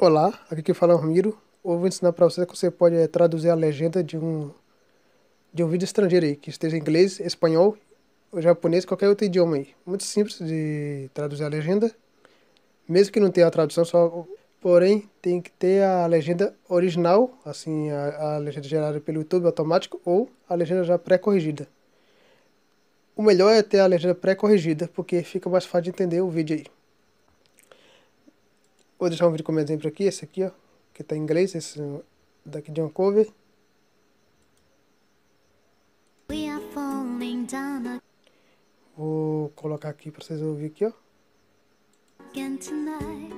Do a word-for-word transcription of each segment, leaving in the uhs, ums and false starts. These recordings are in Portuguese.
Olá, aqui que fala é o Ramiro. Eu vou ensinar para você que você pode eh, traduzir a legenda de um, de um vídeo estrangeiro aí, que esteja em inglês, espanhol, ou japonês, qualquer outro idioma aí. Muito simples de traduzir a legenda, mesmo que não tenha a tradução, só, porém tem que ter a legenda original, assim, a, a legenda gerada pelo YouTube automático, ou a legenda já pré-corrigida. O melhor é ter a legenda pré-corrigida, porque fica mais fácil de entender o vídeo aí. Vou deixar um vídeo como exemplo aqui, esse aqui, ó, que tá em inglês, esse daqui de uma cover. We are falling down Vou colocar aqui para vocês ouvirem aqui, ó. again tonight.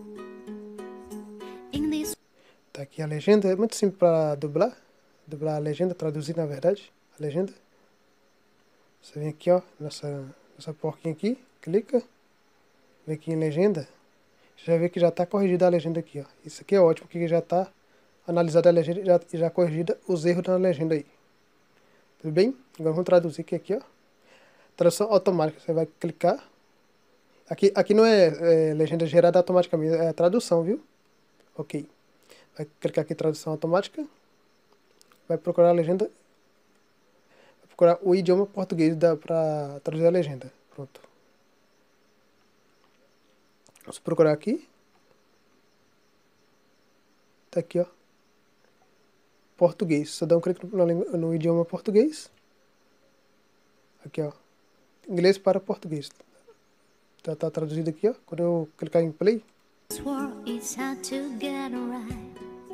In this Tá aqui a legenda, é muito simples para dublar. Dublar a legenda, traduzir na verdade, a legenda. Você vem aqui, ó, nessa, nessa porquinha aqui, clica. Vem aqui em legenda. Já vê que já está corrigida a legenda aqui, ó. Isso aqui é ótimo, porque já está analisada a legenda e já, e já corrigida os erros na legenda aí. Tudo bem? Agora vamos traduzir aqui, aqui ó. Tradução automática, você vai clicar. Aqui, aqui não é, é legenda gerada automaticamente, é a tradução, viu? Ok. Vai clicar aqui em tradução automática. Vai procurar a legenda. Vai procurar o idioma português para traduzir a legenda. Pronto. Vamos procurar aqui. Tá aqui, ó. Português. Só dá um clique no, no, no idioma português. Aqui, ó. Inglês para português. Já tá traduzido aqui, ó. Quando eu clicar em play. world is hard to get right.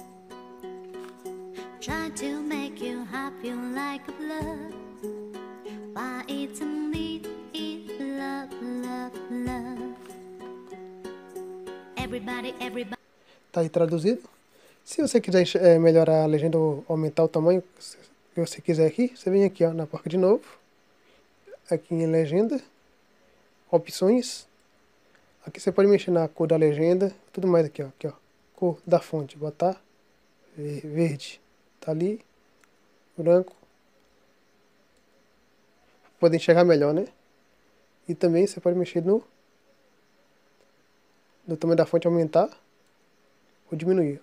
Try to make you happy like a blood. But it's a need, it love, love, love. Everybody, everybody. Tá aí traduzido. Se você quiser é, melhorar a legenda ou aumentar o tamanho que você quiser aqui, você vem aqui, ó, na porca de novo. Aqui em legenda. Opções. Aqui você pode mexer na cor da legenda. Tudo mais aqui, ó. Aqui, ó. Cor da fonte. Botar verde. Tá ali. Branco. Pra poder enxergar melhor, né? E também você pode mexer no, no tamanho da fonte, aumentar ou diminuir.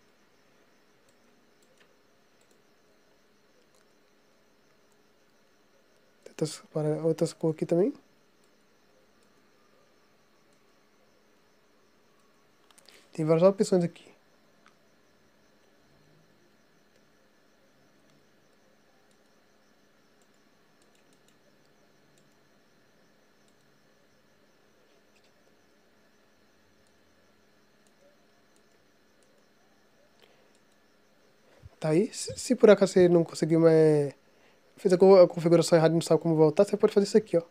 Outras, para outras cores aqui também. Tem várias opções aqui. Tá aí. Se, se por acaso você não conseguiu, mas fez a, a configuração errada e não sabe como voltar, você pode fazer isso aqui, ó.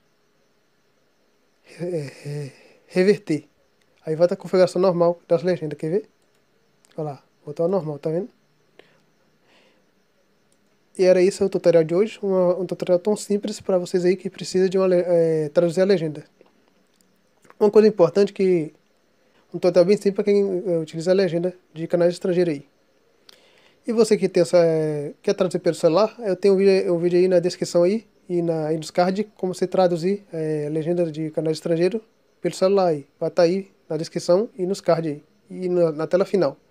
Re, re, reverter. Aí volta a configuração normal das legendas, quer ver? Olha lá, voltou ao normal, tá vendo? E era isso o tutorial de hoje, uma, um tutorial tão simples para vocês aí que precisa de uma, é, traduzir a legenda. Uma coisa importante que um tutorial bem simples para quem é, utiliza a legenda de canais estrangeiros aí. E você que tem essa, é, quer traduzir pelo celular, eu tenho um vídeo, um vídeo aí na descrição aí e, na, e nos cards como você traduzir é, legenda de canais estrangeiros pelo celular aí. Vai estar tá aí na descrição e nos cards aí e na, na tela final.